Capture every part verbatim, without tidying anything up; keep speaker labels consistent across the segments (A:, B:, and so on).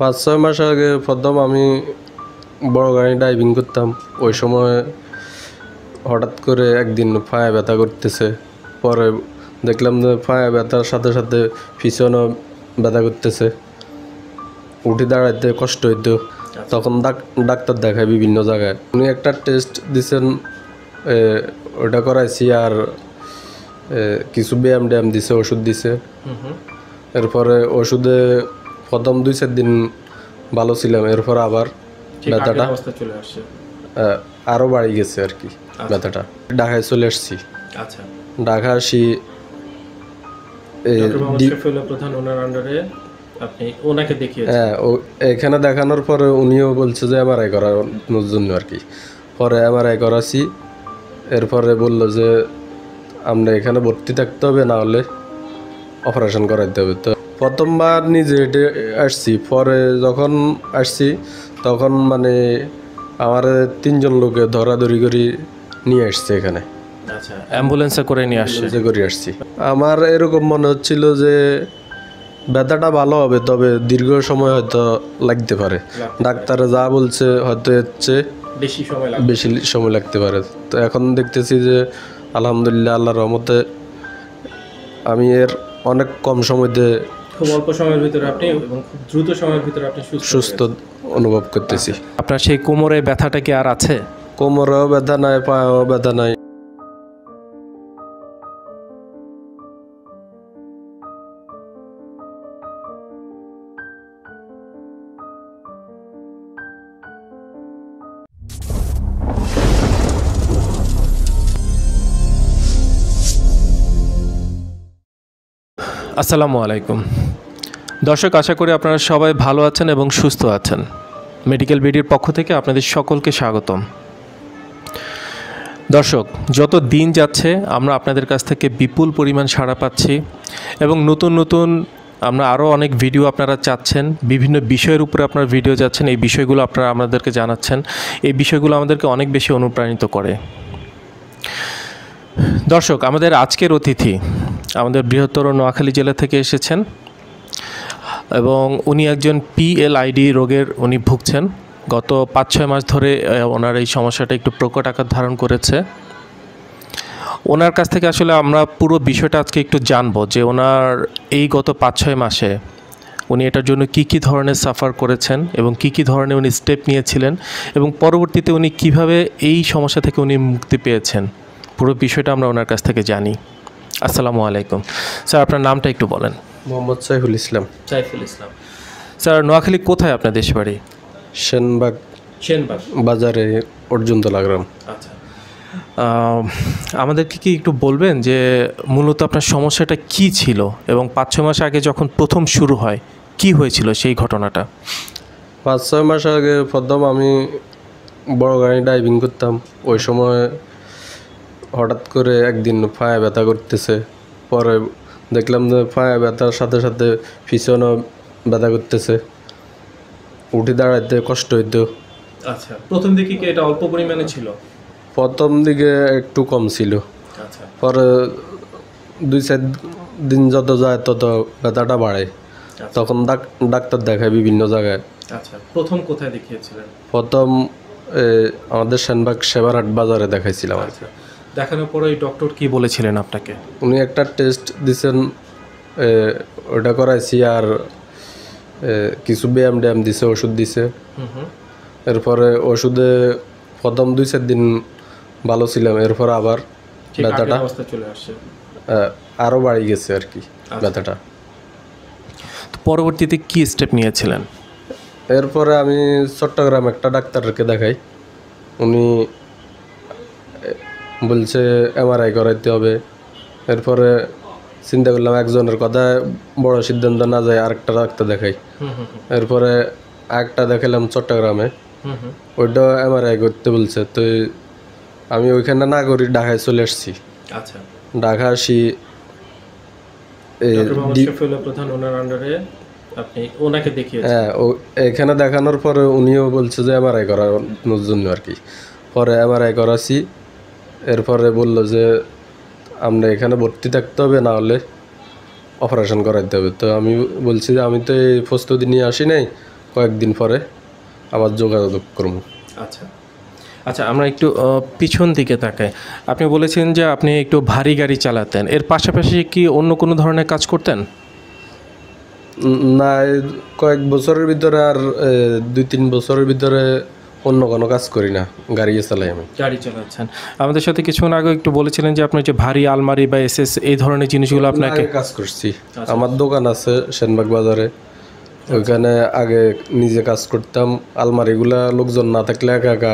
A: পাঁচ ছয় মাস আগে প্রথম আমি বড় গাড়ি ড্রাইভিং করতাম। ওই সময় হঠাৎ করে একদিন পায়ে ব্যথা করতেছে। পরে দেখলাম যে পায়ে ব্যথার সাথে সাথে পিছনেও ব্যথা করতেছে, উঠে দাঁড়াইতে কষ্ট হইতো। তখন ডাক্তার দেখায় বিভিন্ন জায়গায়। উনি একটা টেস্ট দিছেন, ওটা করাইছি, আর কিছু ব্যায়াম ড্যায়াম দিছে, ওষুধ দিছে। এরপরে ওষুধে প্রথম দুই চার দিন ভালো ছিলাম, এরপর আবার ব্যথাটা
B: চলে আসছে,
A: আরও বাড়ি গেছে আর কি। ব্যথাটা ঢাকায় চলে আসছি।
B: আচ্ছা,
A: ঢাকা আসি হ্যাঁ, এখানে দেখানোর পরে উনিও বলছে যে এমআরআই করানোর জন্য আর কি। পরে এমআরআই করাছি, এরপরে বললো যে আমরা এখানে ভর্তি থাকতে হবে, না হলে অপারেশন করাইতে হবে। তো প্রথমবার নিজে হেঁটে আসছি, পরে যখন আসছি তখন মানে আমার তিনজন লোকে ধরাধরি করে নিয়ে আসছে এখানে।
B: আচ্ছা, অ্যাম্বুলেন্সে করে নিয়ে আসছে
A: করে আসছি। আমার এরকম মনে হচ্ছিল যে ব্যথাটা ভালো হবে, তবে দীর্ঘ সময় হয়তো লাগতে পারে। ডাক্তারে যা বলছে হয়তো হচ্ছে
B: বেশি সময়
A: বেশি সময় লাগতে পারে। তো এখন দেখতেছি যে আলহামদুলিল্লাহ আল্লাহর রহমতে আমি এর অনেক কম সময়তে,
B: খুব অল্প সময়ের ভিতরে আপনি এবং খুব দ্রুত সময়ের ভিতরে আপনি
A: সুস্থ অনুভব করতেছি।
B: আপনার সেই কোমরে ব্যথাটা কি আর আছে?
A: কোমরেও ব্যথা নাই, পায়েও ব্যথা নাই।
B: আসসালামু আলাইকুম দর্শক, আশা করি আপনারা সবাই ভালো আছেন এবং সুস্থ আছেন। মেডিকেল বিডির পক্ষ থেকে আপনাদের সকলকে স্বাগতম। দর্শক, যত দিন যাচ্ছে আমরা আপনাদের কাছ থেকে বিপুল পরিমাণ সাড়া পাচ্ছি এবং নতুন নতুন আমরা আরও অনেক ভিডিও আপনারা চাচ্ছেন, বিভিন্ন বিষয়ের উপরে আপনারা ভিডিও যাচ্ছেন, এই বিষয়গুলো আপনারা আমাদেরকে জানাচ্ছেন। এই বিষয়গুলো আমাদেরকে অনেক বেশি অনুপ্রাণিত করে। দর্শক, আমাদের আজকের অতিথি আমাদের বৃহত্তর নোয়াখালী জেলা থেকে এসেছেন এবং উনি একজন পিএলআইডি রোগের উনি ভুগছেন। গত পাঁচ ছয় মাস ধরে ওনার এই সমস্যাটা একটু প্রকট আকার ধারণ করেছে। ওনার কাছ থেকে আসলে আমরা পুরো বিষয়টা আজকে একটু জানবো যে ওনার এই গত পাঁচ ছয় মাসে উনি এটার জন্য কি কি ধরনের সাফার করেছেন এবং কি কি ধরনের উনি স্টেপ নিয়েছিলেন এবং পরবর্তীতে উনি কিভাবে এই সমস্যা থেকে উনি মুক্তি পেয়েছেন, পুরো বিষয়টা আমরা ওনার কাছ থেকে জানি। আসসালামু আলাইকুম স্যার, আপনার নামটা একটু বলেন।
A: মোহাম্মদ সাইফুল ইসলাম।
B: সাইফুল ইসলাম স্যার, নোয়াখালী কোথায় আপনার দেশ বাড়ি?
A: সেনবাগ
B: সেনবাগ
A: বাজারে অর্জুনতলা গ্রাম।
B: আচ্ছা, আমাদেরকে কি একটু বলবেন যে মূলত আপনার সমস্যাটা কি ছিল এবং পাঁচ ছয় মাস আগে যখন প্রথম শুরু হয় কি হয়েছিল সেই ঘটনাটা?
A: পাঁচ ছয় মাস আগে প্রথম আমি বড় গাড়ি ড্রাইভিং করতাম। ওই সময় হঠাৎ করে একদিন পায়ে ব্যথা করতেছে। পরে দেখলাম যে পায়ে ব্যথার সাথে সাথে পিছনেও ব্যথা করতেছে, উঠে দাঁড়াইতে কষ্ট হইতো।
B: আচ্ছা, প্রথম দিকে কি এটা অল্প পরিমাণে ছিল?
A: প্রথম দিকে একটু কম ছিল।
B: আচ্ছা,
A: পরে দুই চার দিন যত যায় তত ব্যথাটা বাড়ে। তখন ডাক্তার দেখায় বিভিন্ন জায়গায়।
B: আচ্ছা, প্রথম কোথায় দেখিয়েছিলেন?
A: প্রথম আমাদের সেনবাগ সেবারহাট বাজারে দেখাইছিলাম।
B: আচ্ছা, দেখানোর পরে ওই ডক্টর কি বলেছিলেন আপনাকে?
A: উনি একটা টেস্ট দিছেন, ওটা করাইছি, আর কিছু ব্যায়াম ড্যায়াম দিছে, ওষুধ দিছে। এরপরে ওষুধে প্রথম দুই চার দিন ভালো ছিলাম, এরপর আবার ব্যথাটা
B: চলে আসছে,
A: আরও বাড়ি গেছে আর কি ব্যথাটা।
B: পরবর্তীতে কি স্টেপ নিয়েছিলেন?
A: এরপরে আমি চট্টগ্রাম একটা ডাক্তারকে দেখাই। উনি বলছে এমআরআই করাইতে হবে। এরপরে চিন্তা করলাম একজনের কথায় বড় সিদ্ধান্ত না যায়, আরেকটা ডাক্তার দেখাই। এরপরে আরেকটা দেখালাম চট্টগ্রামে, ওইটা এমআরআই করতে বলছে। তো আমি ওইখানে না করি ঢাকায় চলে আসছি।
B: আচ্ছা,
A: ঢাকা আসি হ্যাঁ, এখানে দেখানোর পরে উনিও বলছে যে এমআরআই করানোর জন্য আর কি। পরে এমআরআই করাছি, এরপরে বললো যে আমরা এখানে ভর্তি থাকতে হবে, না হলে অপারেশন করাইতে হবে। তো আমি বলছি যে আমি তো এই প্রস্তুতি নিয়ে আসি নাই, কয়েকদিন পরে আবার যোগাযোগ করবো।
B: আচ্ছা আচ্ছা, আমরা একটু পিছন দিকে তাকাই। আপনি বলেছেন যে আপনি একটু ভারী গাড়ি চালাতেন, এর পাশাপাশি কি অন্য কোনো ধরনের কাজ করতেন?
A: না, কয়েক বছরের ভিতরে আর দুই তিন বছরের ভিতরে অন্য কোনো কাজ করি না, গাড়ি চালাই আমি।
B: গাড়ি চালাচ্ছেন। আমাদের সাথে কিছুক্ষণ আগে একটু বলেছিলেন যে আপনার যে ভারী আলমারি বা এসএস এই ধরনের জিনিসগুলো আপনাকে
A: কাজ করছি। আমার দোকান আছে সেনবাগ বাজারে, ওইখানে আগে নিজে কাজ করতাম। আলমারিগুলা লোকজন না থাকলে একা একা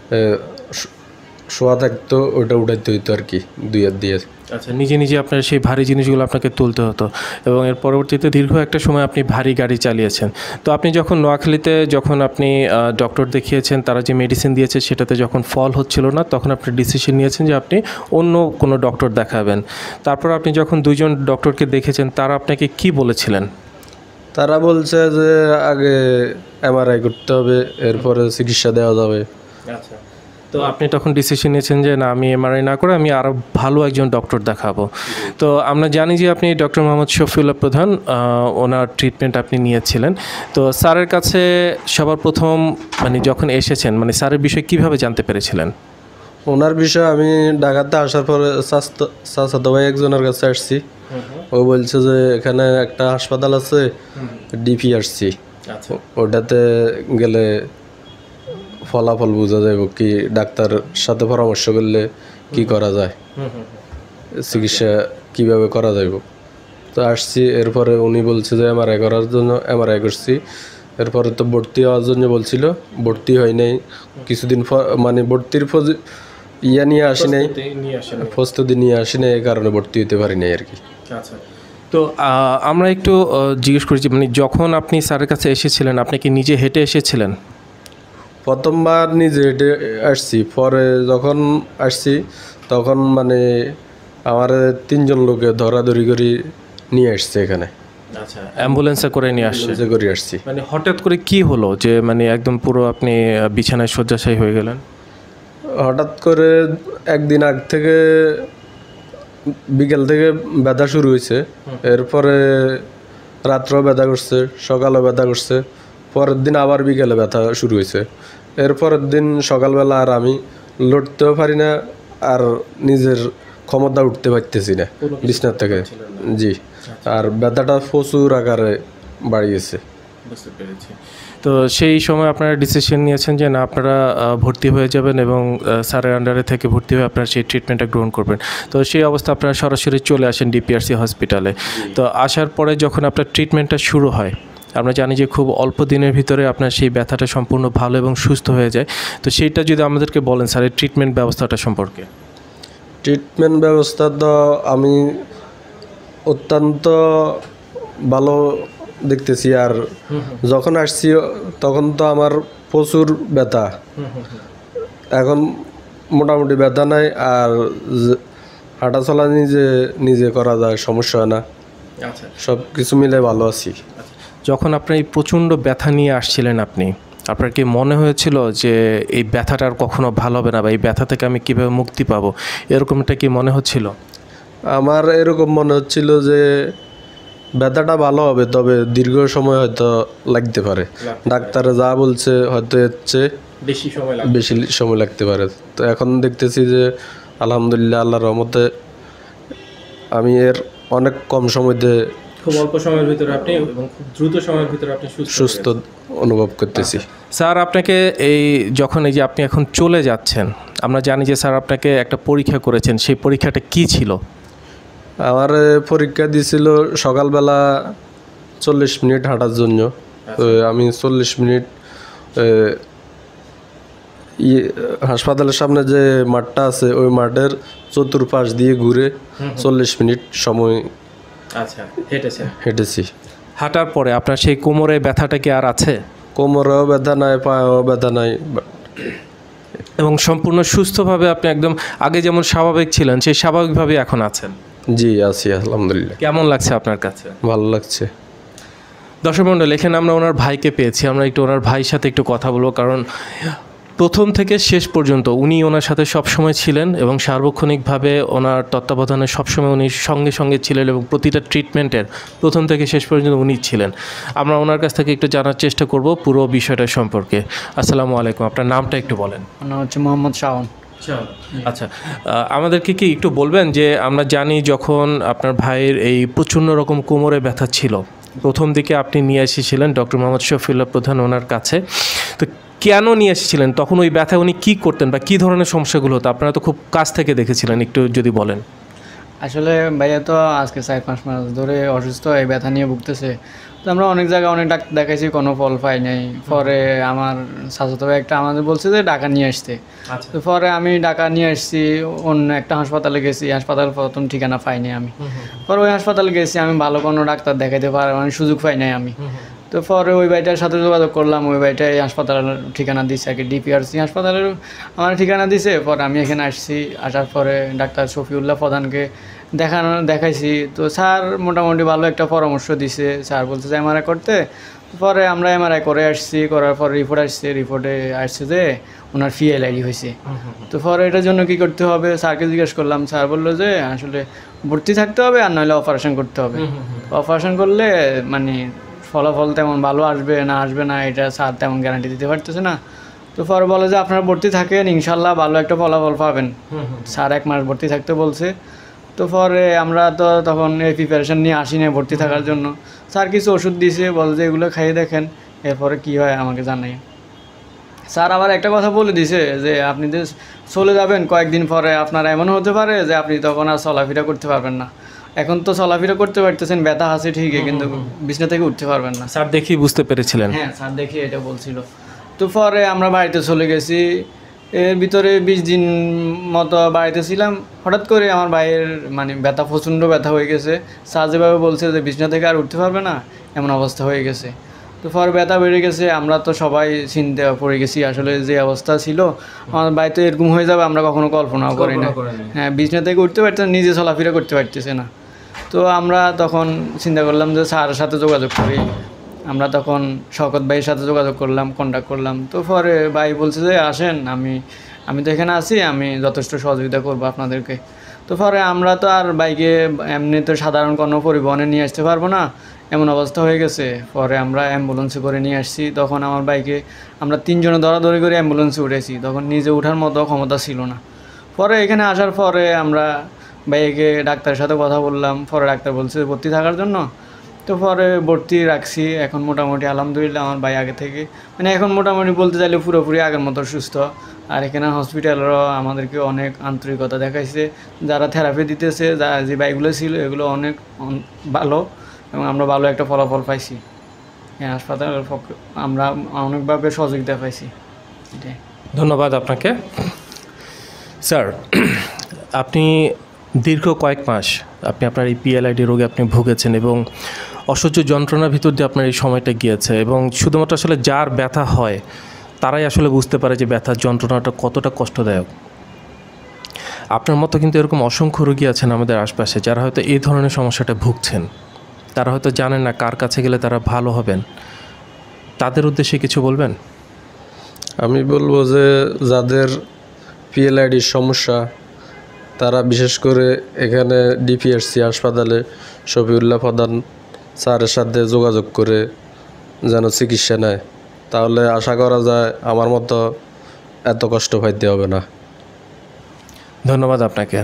A: শোয়া থাকতো, ওইটা উঠাইতে হইতো আর কি দুই হাত দিয়ে।
B: আচ্ছা, নিজে নিজে আপনার সেই ভারী জিনিসগুলো আপনাকে তুলতে হতো এবং এর পরবর্তীতে দীর্ঘ একটা সময় আপনি ভারী গাড়ি চালিয়েছেন। তো আপনি যখন নোয়াখালীতে যখন আপনি ডক্টর দেখিয়েছেন, তারা যে মেডিসিন দিয়েছে সেটাতে যখন ফল হচ্ছিল না, তখন আপনি ডিসিশন নিয়েছেন যে আপনি অন্য কোনো ডক্টর দেখাবেন। তারপর আপনি যখন দুইজন ডক্টরকে দেখেছেন, তারা আপনাকে কি বলেছিলেন?
A: তারা বলছে যে আগে এমআরআই করতে হবে, এরপরে চিকিৎসা দেওয়া যাবে।
B: আচ্ছা, তো আপনি তখন ডিসিশন নিয়েছেন যে না, আমি এমআরআই না করে আমি আরও ভালো একজন ডক্টর দেখাবো। তো আমরা জানি যে আপনি ডক্টর মোহাম্মদ শফিউল্লাহ প্রধান, ওনার ট্রিটমেন্ট আপনি নিয়েছিলেন। তো স্যারের কাছে সবার প্রথম মানে যখন এসেছেন, মানে স্যারের বিষয়ে কীভাবে জানতে পেরেছিলেন?
A: ওনার বিষয়ে আমি ঢাকাতে আসার পরে স্বাস্থ্য স্বাস্থ্য ভাই একজনের কাছে আসছি। ও বলছে যে এখানে একটা হাসপাতাল আছে ডিপিআরসি, ওটাতে গেলে ফলাফল বোঝা যাইব, কি ডাক্তার সাথে পরামর্শ করলে কি করা যায়, চিকিৎসা কিভাবে করা যাইব। তো আসছি, এরপরে উনি বলছে যে এমআরআই করার জন্য এমআরআই করছি। এরপরে তো ভর্তি হওয়ার জন্য বলছিল, ভর্তি হয় নাই কিছুদিন, মানে ভর্তির ইয়া নিয়ে আসি নাই, প্রস্তুতি নিয়ে আসি নাই, এই কারণে ভর্তি হতে পারি নাই আর কি।
B: আচ্ছা, তো আমরা একটু জিজ্ঞেস করছি, মানে যখন আপনি স্যারের কাছে এসেছিলেন, আপনি কি নিজে হেঁটে এসেছিলেন?
A: প্রথমবার নিজে হেঁটে আসছি, পরে যখন আসছি তখন মানে আমার তিনজন লোকে ধরাধরি করে নিয়ে আসছে এখানে।
B: আচ্ছা, অ্যাম্বুলেন্সে করে নিয়ে আসছে
A: করে আসছি।
B: মানে হঠাৎ করে কি হলো যে মানে একদম পুরো আপনি বিছানায় শয্যাশায়ী হয়ে গেলেন?
A: হঠাৎ করে একদিন আগ থেকে বিকেল থেকে ব্যথা শুরু হয়েছে, এরপরে রাত্রেও ব্যথা করছে, সকালেও ব্যথা করছে, পরের দিন আবার বিকেলে ব্যথা শুরু হয়েছে। এরপরের দিন সকালবেলা আর আমি লড়তেও পারি না, আর নিজের ক্ষমতা উঠতে পারতেছি না বিছনার থেকে। জি, আর ব্যথাটা প্রচুর আকারে বাড়িয়েছে।
B: বুঝতে পেরেছি। তো সেই সময় আপনারা ডিসিশন নিয়েছেন যে না, আপনারা ভর্তি হয়ে যাবেন এবং স্যারের আন্ডারে থেকে ভর্তি হয়ে আপনারা সেই ট্রিটমেন্টটা গ্রহণ করবেন। তো সেই অবস্থা আপনারা সরাসরি চলে আসেন ডিপিআরসি হসপিটালে। তো আসার পরে যখন আপনার ট্রিটমেন্টটা শুরু হয়, আমরা জানি যে খুব অল্প দিনের ভিতরে আপনার সেই ব্যথাটা সম্পূর্ণ ভালো এবং সুস্থ হয়ে যায়। তো সেইটা যদি আমাদেরকে বলেন স্যারের ট্রিটমেন্ট ব্যবস্থাটা সম্পর্কে।
A: ট্রিটমেন্ট ব্যবস্থা তো আমি অত্যন্ত ভালো দেখতেছি, আর যখন আসছি তখন তো আমার প্রচুর ব্যথা, এখন মোটামুটি ব্যথা নাই, আর হাঁটা চলা নিজে নিজে করা যায়, সমস্যা হয় না। আচ্ছা, সব কিছু মিলে ভালো আছি।
B: যখন আপনি এই প্রচণ্ড ব্যথা নিয়ে আসছিলেন, আপনি আপনার কি মনে হয়েছিল যে এই ব্যথাটা আর কখনো ভালো হবে না, বা এই ব্যথা থেকে আমি কীভাবে মুক্তি পাবো, এরকমটা কি মনে হচ্ছিল?
A: আমার এরকম মনে হচ্ছিল যে ব্যথাটা ভালো হবে, তবে দীর্ঘ সময় হয়তো লাগতে পারে। ডাক্তার যা বলছে হয়তো এর চেয়ে
B: বেশি সময়
A: বেশি সময় লাগতে পারে। তো এখন দেখতেছি যে আলহামদুলিল্লাহ, আল্লাহর রহমতে আমি এর অনেক কম সময়তে,
B: খুব অল্প সময়ের ভিতরে আপনি এবং খুব দ্রুত সময়ের ভিতরে আপনি
A: সুস্থ অনুভব করতেছি।
B: স্যার, আপনাকে এই যখন এই যে আপনি এখন চলে যাচ্ছেন, আমরা জানি যে স্যার আপনাকে একটা পরীক্ষা করেছেন, সেই পরীক্ষাটা কি ছিল?
A: আমার পরীক্ষা দিয়েছিল সকালবেলা চল্লিশ মিনিট হাঁটার জন্য। তো আমি চল্লিশ মিনিট হাসপাতালের সামনে যে মাঠটা আছে ওই মাঠের চতুর্পাশ দিয়ে ঘুরে চল্লিশ মিনিট সময়
B: আচ্ছা হেঁটেছেন
A: হেঁটেছি।
B: হাঁটার পরে আপনার সেই কোমরে ব্যথাটা কি আর আছে?
A: কোমরেও ব্যথা নাই, পায়েও ব্যথা নাই,
B: এবং সম্পূর্ণ সুস্থভাবে আপনি একদম আগে যেমন স্বাভাবিক ছিলেন সেই স্বাভাবিকভাবে এখন আছেন?
A: জি আছি আলহামদুলিল্লাহ।
B: কেমন লাগছে আপনার কাছে?
A: ভালো লাগছে।
B: দর্শক মণ্ডলী, এখানে আমরা ওনার ভাইকে পেয়েছি, আমরা একটু ওনার ভাইয়ের সাথে একটু কথা বলবো, কারণ প্রথম থেকে শেষ পর্যন্ত উনি ওনার সাথে সবসময় ছিলেন এবং সার্বক্ষণিকভাবে ওনার তত্ত্বাবধানে সবসময় উনি সঙ্গে সঙ্গে ছিলেন এবং প্রতিটা ট্রিটমেন্টের প্রথম থেকে শেষ পর্যন্ত উনি ছিলেন। আমরা ওনার কাছ থেকে একটু জানার চেষ্টা করব পুরো বিষয়টা সম্পর্কে। আসসালামু আলাইকুম, আপনার নামটা একটু বলেন।
C: আমার নাম হচ্ছে মোহাম্মদ শাওন।
B: আচ্ছা, আমাদেরকে কি একটু বলবেন যে আমরা জানি যখন আপনার ভাইয়ের এই প্রচণ্ড রকম কোমরে ব্যথা ছিল, প্রথম দিকে আপনি নিয়ে এসেছিলেন ডক্টর মোহাম্মদ শফিউল্লাহ প্রধান ওনার কাছে, তো কেন নিয়ে এসেছিলেন? তখন ওই ব্যথা উনি কী করতেন বা কী ধরনের সমস্যাগুলো হতো? আপনারা তো খুব কাছ থেকে দেখেছিলেন, একটু যদি বলেন।
C: আসলে ভাইয়া তো আজকে চার পাঁচ মাস ধরে অসুস্থ, এই ব্যথা নিয়ে ভুগতেছে। তো আমরা অনেক জায়গায় অনেক ডাক্তার দেখাইছি, কোনো ফল পাই নাই। পরে আমার স্বাস্থ্য ভাই একটা আমাদের বলছে যে ঢাকা নিয়ে আসতে। তো পরে আমি ঢাকা নিয়ে আসছি, অন্য একটা হাসপাতালে গেছি, হাসপাতাল প্রথম ঠিকানা পাইনি আমি। পরে ওই হাসপাতালে গেছি, আমি ভালো কোনো ডাক্তার দেখাইতে পার মানে সুযোগ পাই নাই আমি। তো পরে ওই ভাইটার সাথে যোগাযোগ করলাম, ওই ভাইটাই হাসপাতালের ঠিকানা দিছে, আগে ডিপিআরসি হাসপাতালের আমার ঠিকানা দিছে। পরে আমি এখানে আসছি, আসার পরে ডাক্তার শফিউল্লাহ প্রধানকে দেখানো দেখাইছি। তো স্যার মোটামুটি ভালো একটা পরামর্শ দিছে। স্যার বলছে যে এমআরআই করতে। পরে আমরা এমআরআই করে আসছি, করার পর রিপোর্ট আসছে, রিপোর্টে আসছে যে ওনার ফিএলআইডি হয়েছে। তো পরে এটার জন্য কি করতে হবে স্যারকে জিজ্ঞেস করলাম। স্যার বললো যে আসলে ভর্তি থাকতে হবে, আর নাহলে অপারেশন করতে হবে। অপারেশন করলে মানে ফলাফল তেমন ভালো আসবে না আসবে না এটা স্যার তেমন গ্যারান্টি দিতে পারতেছে না। তো পরে বলে যে আপনারা ভর্তি থাকেন, ইনশাল্লাহ ভালো একটা ফলাফল পাবেন। স্যার এক মাস ভর্তি থাকতে বলছে। তো পরে আমরা তো তখন এই প্রিপারেশন নিয়ে আসি না ভর্তি থাকার জন্য। স্যার কিছু ওষুধ দিয়েছে, বলে যে এগুলো খাইয়ে দেখেন, এরপরে কী হয় আমাকে জানাই। স্যার আবার একটা কথা বলে দিছে যে আপনি যে চলে যাবেন কয়েকদিন পরে আপনার এমন হতে পারে যে আপনি তখন আর চলাফেরা করতে পারবেন না। এখন তো চলাফেরা করতে পারতেছেন, ব্যথা আছে ঠিকই, কিন্তু বিছনা থেকে উঠতে পারবেন না।
B: স্যার দেখি বুঝতে পেরেছিলেন?
C: হ্যাঁ, স্যার দেখি এটা বলছিল। তো পরে আমরা বাড়িতে চলে গেছি। এর ভিতরে বিশ দিন মতো বাড়িতে ছিলাম। হঠাৎ করে আমার ভাইয়ের মানে ব্যথা, প্রচণ্ড ব্যথা হয়ে গেছে। স্যার যেভাবে বলছে যে বিছনা থেকে আর উঠতে পারবে না, এমন অবস্থা হয়ে গেছে। তো পরে ব্যথা বেড়ে গেছে, আমরা তো সবাই চিন্তা পড়ে গেছি। আসলে যে অবস্থা ছিল আমার বাড়িতে এরকম হয়ে যাবে আমরা কখনো কল্পনাও করি না। হ্যাঁ, বিছনা থেকে উঠতে পারছে না, নিজে চলাফেরা করতে পারতেছে না। তো আমরা তখন চিন্তা করলাম যে স্যারের সাথে যোগাযোগ করি। আমরা তখন শওকত ভাইয়ের সাথে যোগাযোগ করলাম, কন্ট্যাক্ট করলাম। তো পরে ভাই বলছে যে আসেন, আমি আমি তো এখানে আছি, আমি যথেষ্ট সহযোগিতা করবো আপনাদেরকে। তো পরে আমরা তো আর বাইকে এমনিতে সাধারণ কোনো পরিবহনে নিয়ে আসতে পারবো না, এমন অবস্থা হয়ে গেছে। পরে আমরা অ্যাম্বুলেন্সে করে নিয়ে আসছি। তখন আমার বাইকে আমরা তিনজনে দৌড়াদৌড়ি করে অ্যাম্বুলেন্সে উঠেছি, তখন নিজে ওঠার মতো ক্ষমতা ছিল না। পরে এখানে আসার পরে আমরা ভাইকে ডাক্তারের সাথে কথা বললাম। পরে ডাক্তার বলছে ভর্তি থাকার জন্য। তো পরে ভর্তি রাখছি। এখন মোটামুটি আলহামদুলিল্লাহ আমার ভাই আগে থেকে মানে এখন মোটামুটি বলতে চাইলে পুরোপুরি আগের মতো সুস্থ। আর এখানে হসপিটালেরও আমাদেরকে অনেক আন্তরিকতা দেখাইছে, যারা থেরাপি দিতেছে, যা যে ভাইগুলো ছিল এগুলো অনেক ভালো এবং আমরা ভালো একটা ফলাফল পাইছি। হ্যাঁ, হাসপাতালের পক্ষে আমরা অনেকভাবে সহযোগিতা পাইছি। এটাই।
B: ধন্যবাদ আপনাকে। স্যার, আপনি দীর্ঘ কয়েক মাস আপনি আপনার এই পিএলআইডি রোগে আপনি ভুগেছেন এবং অসহ্য যন্ত্রণার ভিতর দিয়ে আপনার এই সময়টা গিয়েছে, এবং শুধুমাত্র আসলে যার ব্যথা হয় তারাই আসলে বুঝতে পারে যে ব্যথার যন্ত্রণাটা কতটা কষ্টদায়ক। আপনার মতো কিন্তু এরকম অসংখ্য রোগী আছেন আমাদের আশপাশে যারা হয়তো এই ধরনের সমস্যাটা ভুগছেন। তারা হয়তো জানেন না কার কাছে গেলে তারা ভালো হবেন। তাদের উদ্দেশ্যে কিছু বলবেন?
A: আমি বলবো যে যাদের পিএলআইডির সমস্যা তারা বিশেষ করে এখানে ডিপিআরসি হাসপাতালে শফিউল্লাহ প্রধান স্যারের সাথে যোগাযোগ করে যেন চিকিৎসা নেয়, তাহলে আশা করা যায় আমার মতো এত কষ্ট পাইতে হবে না।
B: ধন্যবাদ আপনাকে।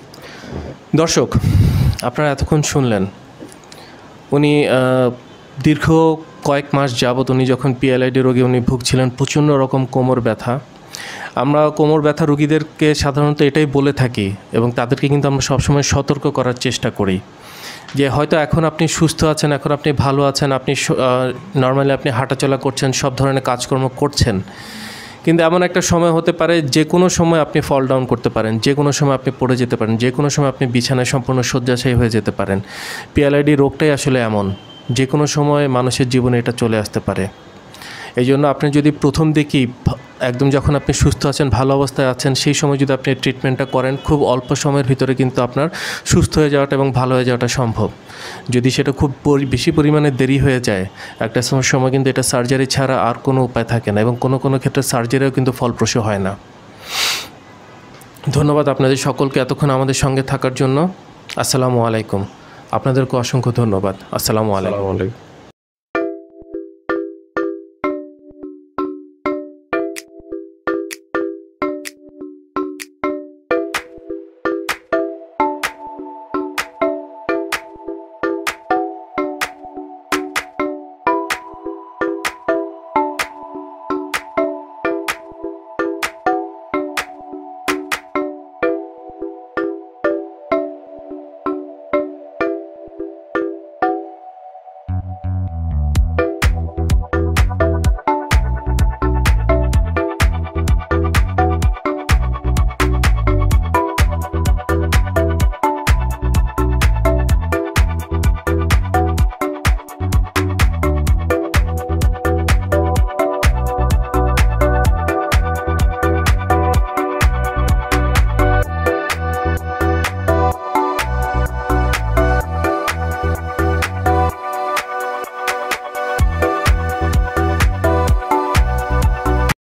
B: দর্শক, আপনারা এতক্ষণ শুনলেন উনি দীর্ঘ কয়েক মাস যাবৎ উনি যখন পিএলআইডি রোগে উনি ভুগছিলেন, প্রচণ্ড রকম কোমর ব্যথা। আমরা কোমর ব্যথা রোগীদেরকে সাধারণত এটাই বলে থাকি এবং তাদেরকে কিন্তু আমরা সবসময় সতর্ক করার চেষ্টা করি যে হয়তো এখন আপনি সুস্থ আছেন, এখন আপনি ভালো আছেন, আপনি নর্মালি আপনি হাঁটাচলা করছেন, সব ধরনের কাজকর্ম করছেন, কিন্তু এমন একটা সময় হতে পারে যে কোনো সময় আপনি ফল ডাউন করতে পারেন, যে কোনো সময় আপনি পড়ে যেতে পারেন, যে কোনো সময় আপনি বিছানায় সম্পূর্ণ শয্যাশায়ী হয়ে যেতে পারেন। পিএলআইডি রোগটাই আসলে এমন, যে কোনো সময় মানুষের জীবনে এটা চলে আসতে পারে। এই জন্য আপনি যদি প্রথম দিকেই একদম যখন আপনি সুস্থ আছেন, ভালো অবস্থায় আছেন, সেই সময় যদি আপনি ট্রিটমেন্টটা করেন, খুব অল্প সময়ের ভিতরে কিন্তু আপনার সুস্থ হয়ে যাওয়াটা এবং ভালো হয়ে যাওয়াটা সম্ভব। যদি সেটা খুব বেশি পরিমাণে দেরি হয়ে যায়, একটা সময় কিন্তু এটা সার্জারি ছাড়া আর কোনো উপায় থাকে না, এবং কোনো কোনো ক্ষেত্রে সার্জারিও কিন্তু ফলপ্রসূ হয় না। ধন্যবাদ আপনাদের সকলকে এতক্ষণ আমাদের সঙ্গে থাকার জন্য। আসসালামু আলাইকুম। আপনাদেরকে অসংখ্য ধন্যবাদ। আসসালামু আলাইকুম।